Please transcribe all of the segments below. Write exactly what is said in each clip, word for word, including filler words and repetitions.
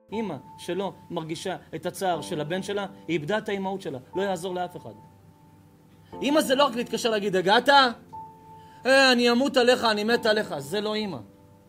אמא שלא מרגישה את הצער של הבן שלה, היא איבדה את האימהות שלה, לא יעזור לאף אחד. אמא זה לא רק להתקשר להגיד, הגעת? אה, אני אמות עליך, אני מת עליך, זה לא אמא.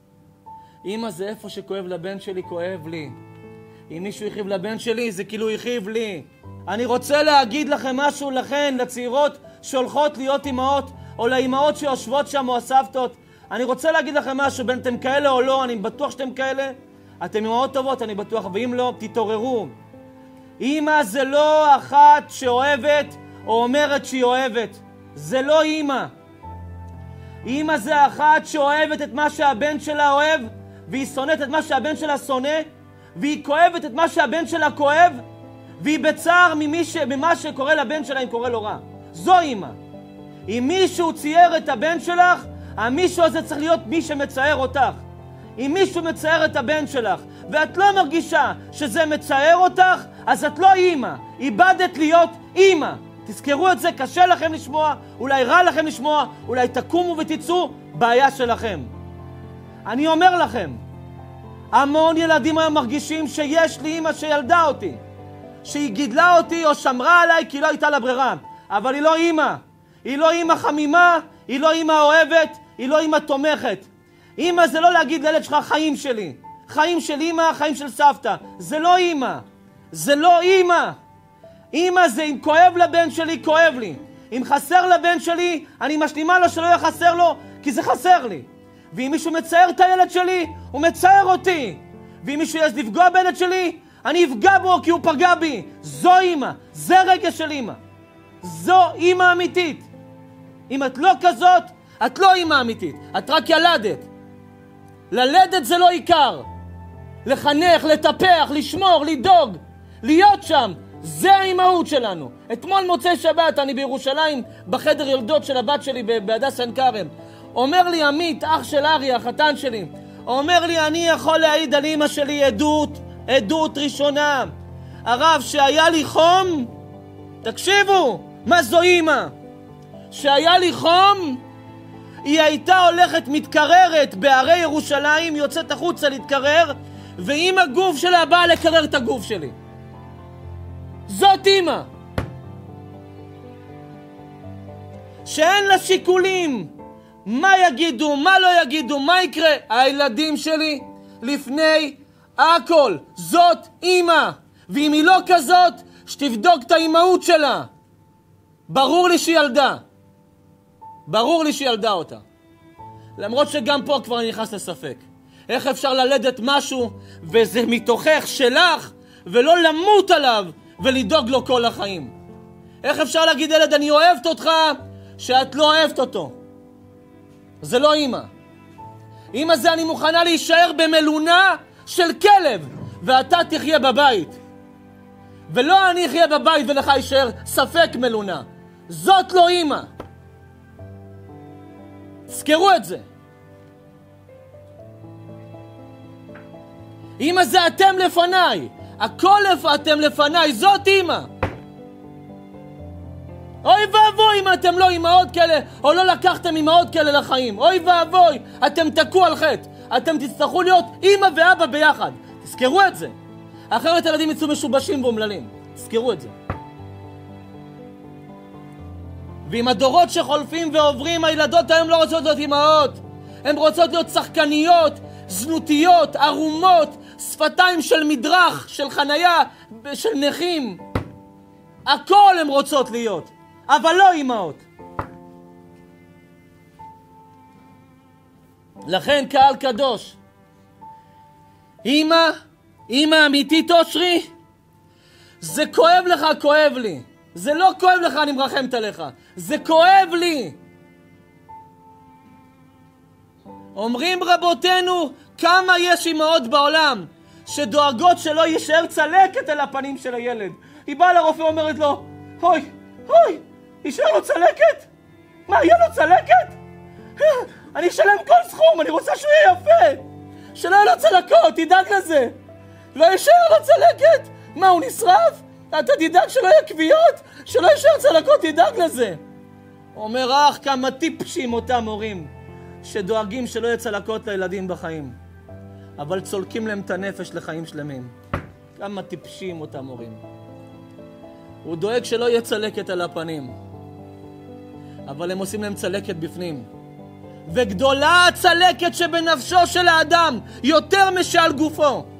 אמא זה איפה שכואב לבן שלי, כואב לי. אם מישהו יחיב לבן שלי, זה כאילו יחיב לי. אני רוצה להגיד לכם משהו לכן, לצעירות שהולכות להיות אמהות, או לאמהות שיושבות שם או הסבתות. אני רוצה להגיד לכם משהו, בין אתם כאלה או לא, אני בטוח שאתם כאלה. אתם אמהות טובות, אני בטוח, ואם לא, תתעוררו. אמא זה לא אחת שאוהבת או אומרת שהיא אוהבת. זה לא אמא. אמא זה אחת שאוהבת את מה שהבן שלה אוהב, והיא שונאת את מה שהבן שלה שונא, והיא כואבת את מה שהבן שלה כואב, והיא בצער ממי ש... ממה שקורה לבן שלה אם קורה לו רע. זו אמא. אם מישהו צייר את הבן שלך, המישהו הזה צריך להיות מי שמצער אותך. אם מישהו מצער את הבן שלך, ואת לא מרגישה שזה מצער אותך, אז את לא אמא. איבדת להיות אמא. תזכרו את זה, קשה לכם לשמוע, אולי רע לכם לשמוע, אולי תקומו ותצאו, בעיה שלכם. אני אומר לכם, המון ילדים היום מרגישים שיש לי אמא שילדה אותי, שהיא גידלה אותי או שמרה עליי כי לא הייתה לה ברירה, אבל היא לא אמא. היא לא אמא חמימה, היא לא אמא אוהבת, היא לא אמא תומכת. אמא זה לא להגיד לילד שלך חיים שלי, חיים של אמא, חיים של סבתא. זה לא אמא, זה לא אמא. אמא זה אם כואב לבן שלי, כואב לי. אם חסר לבן שלי, אני משלימה לו שלא יהיה חסר לו, כי זה חסר לי. ואם מישהו מצער את הילד שלי, הוא מצער אותי. ואם מישהו יש לפגוע בילד שלי, אני אפגע בו כי הוא פגע בי. זו אמא, זה רגש של אמא. זו אמא אמיתית. אם את לא כזאת, את לא אמא אמיתית. את רק ילדת. ללדת זה לא עיקר. לחנך, לטפח, לשמור, לדאוג, להיות שם. זה האימהות שלנו. אתמול מוצאי שבת, אני בירושלים, בחדר ילדות של הבת שלי בהדסה עין כרם. אומר לי עמית, אח של ארי, החתן שלי, אומר לי, אני יכול להעיד על אמא שלי עדות, עדות ראשונה. הרב, שהיה לי חום, תקשיבו, מה זו אמא? שהיה לי חום, היא הייתה הולכת מתקררת בערי ירושלים, יוצאת החוצה להתקרר, ועם הגוף שלה באה לקרר את הגוף שלי. זאת אמא. שאין לה שיקולים. מה יגידו, מה לא יגידו, מה יקרה? הילדים שלי לפני הכל. זאת אמא. ואם היא לא כזאת, שתבדוק את האימהות שלה. ברור לי שהיא ילדה. ברור לי שהיא ילדה אותה. למרות שגם פה כבר אני נכנס לספק. איך אפשר ללדת משהו וזה מתוכך שלך ולא למות עליו ולדאוג לו כל החיים? איך אפשר להגיד ילד אני אוהבת אותך שאת לא אוהבת אותו? זה לא אמא. אמא זה אני מוכנה להישאר במלונה של כלב ואתה תחיה בבית, ולא אני אחיה בבית ולך יישאר ספק מלונה. זאת לא אמא. תזכרו את זה. אמא זה אתם לפניי, הכל אתם לפניי, זאת אמא. אוי ואבוי אם אתם לא אמאות כאלה, או לא לקחתם אמאות כאלה לחיים. אוי ואבוי, אתם תקעו על חטא. אתם תצטרכו להיות אמא ואבא ביחד. תזכרו את זה. אחרת ילדים יצאו משובשים ואומללים. תזכרו את זה. ועם הדורות שחולפים ועוברים, הילדות היום לא רוצות להיות אמאות. הן רוצות להיות שחקניות, זנותיות, ערומות, שפתיים של מדרך, של חנייה, של נכים. הכל הן רוצות להיות, אבל לא אמאות. לכן קהל קדוש, אמא, אמא אמיתית אושרי, זה כואב לך, כואב לי. זה לא כואב לך, אני מרחמת עליך. זה כואב לי. אומרים רבותינו, כמה יש אמהות בעולם שדואגות שלא יישאר צלקת על הפנים של הילד. היא באה לרופא ואומרת לו, אוי, אוי, יישאר לו צלקת? מה, יהיה לו צלקת? אני אשלם כל סכום, אני רוצה שהוא יהיה יפה. שלא יהיה לו צלקות, תדאג לזה. לא יישאר לו צלקת? מה, הוא נשרף? אתה תדאג שלא יהיה כוויות? שלא יישאר צלקות, תדאג לזה. אומר, אך, כמה טיפשים אותם הורים שדואגים שלא יהיה צלקות לילדים בחיים, אבל צולקים להם את הנפש לחיים שלמים. כמה טיפשים אותם הורים. הוא דואג שלא יהיה צלקת על הפנים. אבל הם עושים להם צלקת בפנים. וגדולה הצלקת שבנפשו של האדם, יותר משעל גופו.